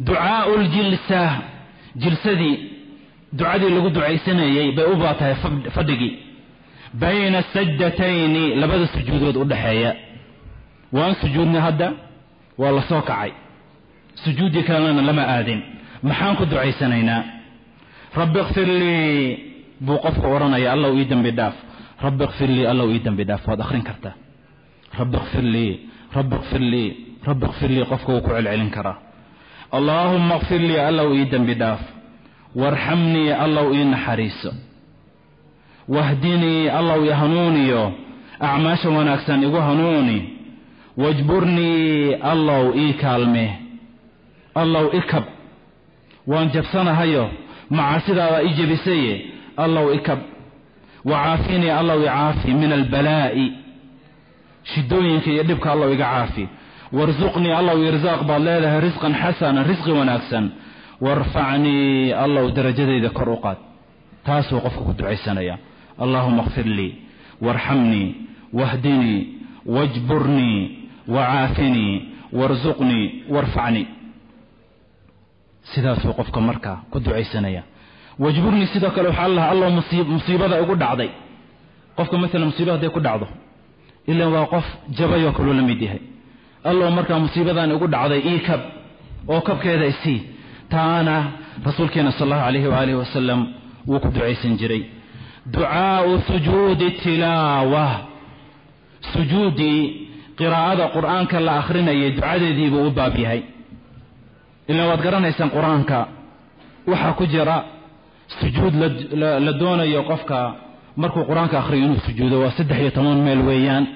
ducaa uljilsa jilsadii ducadii lagu ducaysanayay bay u baatahay fadhigii bayna sajdatayn labada sujuudood u dhaxeeya waan sujuudna hadda waa la soo kacay sujuudi kalena lama aadin maxaan ku ducaysanaynaa rabbi ighfir lii buu qofka oranaya allah ii dambi dhaaf rabbi ighfir lii allah ii dambi dhaaf waad akhrin kartaa rabbi ighfir lii rabbi ighfir lii rabbi ighfir lii qofka uu ku celcelin karaa allahumma ighfir lii allah ii dambi dhaaf warhamnii allah ii naxariiso wahdinii allah ii hanuuniyo acmaasha wanaagsan igu hanuuni wajburnii allah ii kaalme allah ikab waan jabsanahayo macaasidaada ii jabisaye allah ikab wacaafini allah ii caafi min albalaa'i shidooyinka iyo dhibka allah iga caafi warzuqnii allah ii irzaaq baad leedahay risqan xasana risqi wanaagsan warfacnii allah darajadayda kor u qaad taasuu qofka ku ducaysanaya allahumma ighfir lii warhamnii wahdinii wajburnii wacaafini warzuqnii warfacnii sidaasuu qofka markaa ku ducaysanaya wajburnii sidoo kale waxaa allah allah musiibada igu dhacday qofka maalan musiibo hadday ku dhacdo ilaa waa qof jabayoo kaluu la mid yahay allah markaa musiibadan igu dhacday ii kab oo kabkeeda isii taana rasuulkeena sallallahu alayhi wa alihi wasallam wuu ku ducaysan jiray ducaa'u sujuudi tilaawa sujuudi qiraa'ada quraanka la akhrinayay ducadeedii buu u baab yahay ilaa waad garanaysaan quraanka waxa ku jira sujuud la doonayo qofka markuu quraanka akhriyo inuu sujuudo waa 13 meel weeyaan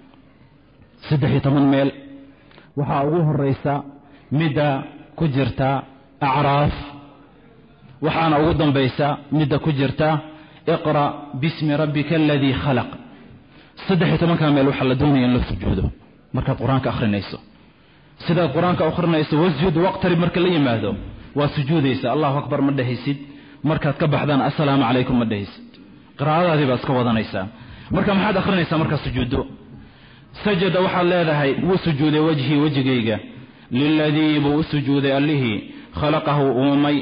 13 meel waxa ugu horeysa midda ku jirta أعراف وحانا أقدم بيسا مدى كجرتا اقرأ باسم ربك الذي خلق صدح تمام كامل وحل دوني أن سجوده مركب قرآنك آخر نيسو سيدا قرآنك آخر نيسو واسجد واقترب مركب لي ماذا وسجود يسا الله أكبر مدى هيسيد مركب كبح دان السلام عليكم مدى هيسيد قراءة هذه بس كوضا نيسا مركب محاد آخر نيسا مركب سجوده سجد وحل هذا هي وسجود وجهي وجهيك للذي بو سجود الله خلقه أمي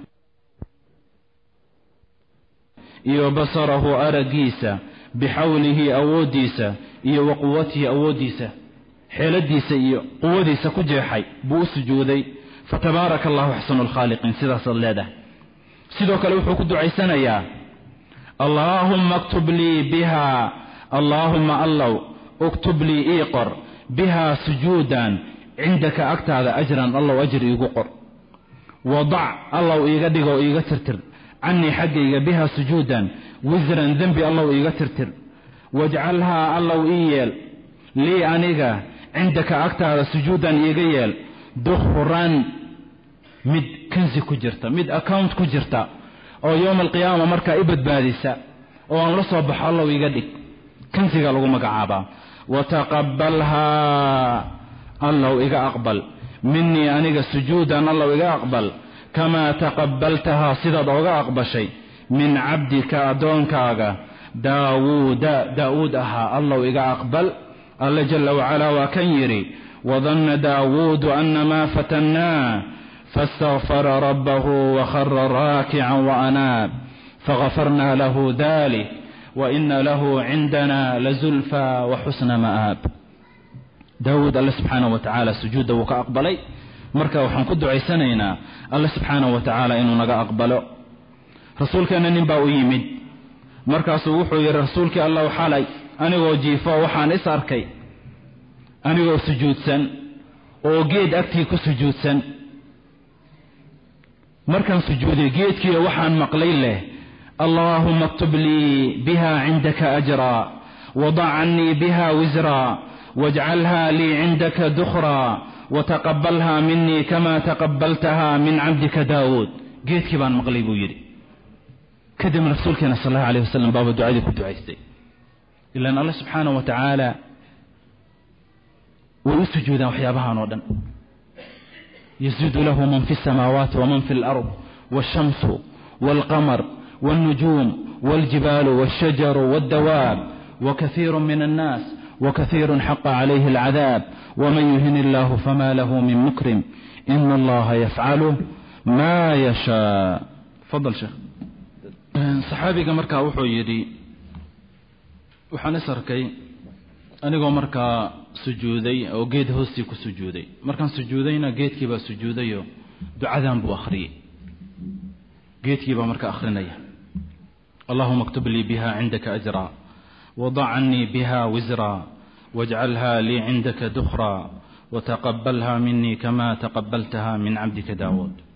إيو بصره أرقيسا بحوله أوديسا إيو وقوته أوديسا حيلديسا إيو قوديسا كجيحي بو سجودي فتبارك الله أحسن الخالقين سيدا صلاده سيدو كالوحو كدو عيسانا يا اللهم اكتب لي بها اللهم الله اكتب لي إيقر بها سجودا عندك أكتاد أجرا الله أجر يقر وضع الله إيغدق وإيغترتر عني حقي بها سجودا وزرا ذنبي الله إيغترتر واجعلها الله إيال لي أنيغا عندك أكتر سجودا إيغيال دخرا مد كنزي كجرتا مد أكاونت كجرتا أو يوم القيامة مركا إبد بادسة أو أن رصبح الله إيغدق كنزي قالوا مقعابا وتقبلها الله إيغا أقبل مني أنيغا سجودا الله إيغا أقبل كما تقبلتها صدد وغا أقبل شيء من عبدك أدونك داود أها الله إيغا أقبل الله جل وعلا وكيري وظن داود أن ما فتناه فاستغفر ربه وخر راكعا وأناب فغفرنا له ذلك وإن له عندنا لزلفى وحسن مآب داود الله سبحانه وتعالى سجوده وكأقبلي مركا وحن كدو عيسانينا الله سبحانه وتعالى إنه نقا أقبله رسولك أنا ننبا ويمد مركا سوحو يا رسولك الله وحالي أنا وجيفا وحان إساركي أنا وسجود سن وقيد أكتي كسجود سن مركا سجودي قيد كي وحان مقلي له اللهم اكتب لي بها عندك أجرا وضع عني بها وزرا واجعلها لي عندك دخرا وتقبلها مني كما تقبلتها من عبدك داود قيت كيبان مقليب ويري كدم رسولك صلى الله عليه وسلم باب الدعاء كنت عايزتي إلا أن الله سبحانه وتعالى ويسجد وحيابها نودا يسجد له من في السماوات ومن في الأرض والشمس والقمر والنجوم والجبال والشجر والدواب وكثير من الناس وكثير حق عليه العذاب ومن يهن الله فما له من مكرم إن الله يفعل ما يشاء. فضل شيخ. صحابيga markaa wuxuu yidhi waxaan is arkay anigoo markaa sujuuday oo geed hoostii ku sujuuday. markaan sujuudayna geedkii baa sujuudayo ducadan buu akhriyay. geedkii baa markaa akhrinaya اللهم اكتب لي بها عندك أجرا وضع عني بها وزرا واجعلها لي عندك دخرا وتقبلها مني كما تقبلتها من عبدك داود.